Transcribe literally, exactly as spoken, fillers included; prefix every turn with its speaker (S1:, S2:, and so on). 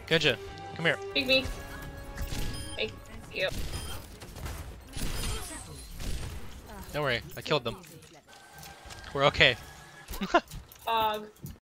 S1: Genja, come here.
S2: Pick me. Thank you.
S1: Don't worry, I killed them. We're okay.
S2: Fog.